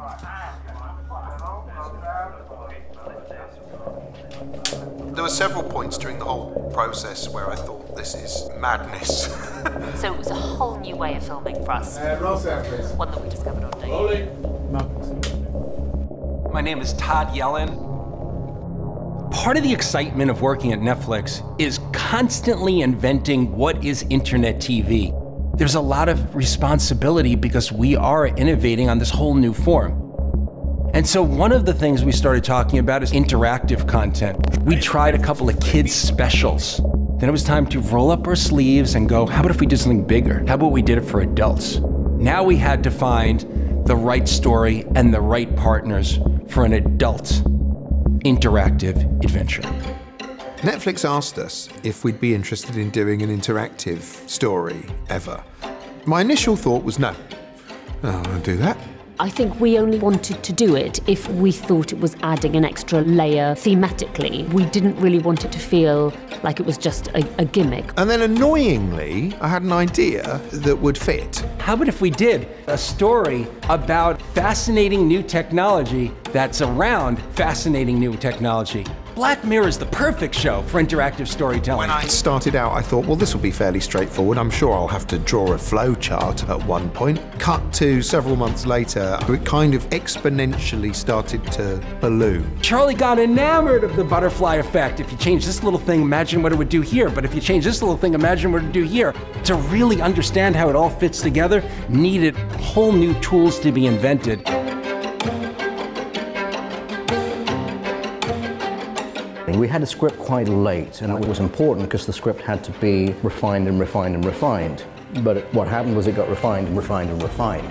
There were several points during the whole process where I thought, this is madness. So it was a whole new way of filming for us. Roll sound, please. One that we discovered on day. Rolling. My name is Todd Yellen. Part of the excitement of working at Netflix is constantly inventing what is internet TV. There's a lot of responsibility because we are innovating on this whole new form. And so one of the things we started talking about is interactive content. We tried a couple of kids specials. Then it was time to roll up our sleeves and go, how about if we did something bigger? How about we did it for adults? Now we had to find the right story and the right partners for an adult interactive adventure. Netflix asked us if we'd be interested in doing an interactive story ever. My initial thought was no. I won't do that. I think we only wanted to do it if we thought it was adding an extra layer thematically. We didn't really want it to feel like it was just a gimmick. And then annoyingly, I had an idea that would fit. How about if we did a story about fascinating new technology that's around fascinating new technology? Black Mirror is the perfect show for interactive storytelling. When I started out, I thought, well, this will be fairly straightforward. I'm sure I'll have to draw a flow chart at one point. Cut to several months later, it kind of exponentially started to balloon. Charlie got enamored of the butterfly effect. If you change this little thing, imagine what it would do here. But if you change this little thing, imagine what it would do here. To really understand how it all fits together, needed whole new tools to be invented. We had a script quite late, and it was important because the script had to be refined and refined and refined. But what happened was it got refined and refined and refined.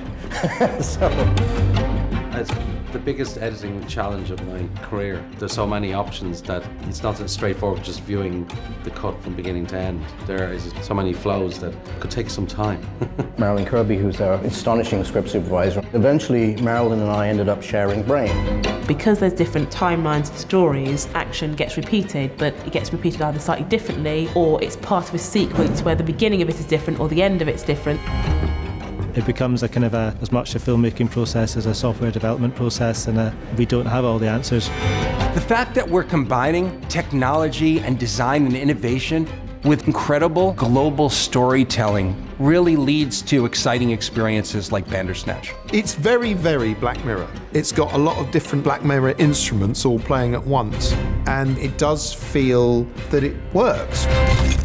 It's the biggest editing challenge of my career. There's so many options that it's not as straightforward just viewing the cut from beginning to end. There is so many flows that could take some time. Marilyn Kirby, who's our astonishing script supervisor, eventually Marilyn and I ended up sharing brain. Because there's different timelines of stories, action gets repeated, but it gets repeated either slightly differently or it's part of a sequence where the beginning of it is different or the end of it's different. It becomes a kind of as much a filmmaking process as a software development process, and we don't have all the answers. The fact that we're combining technology and design and innovation with incredible global storytelling really leads to exciting experiences like Bandersnatch. It's very, very Black Mirror. It's got a lot of different Black Mirror instruments all playing at once, and it does feel that it works.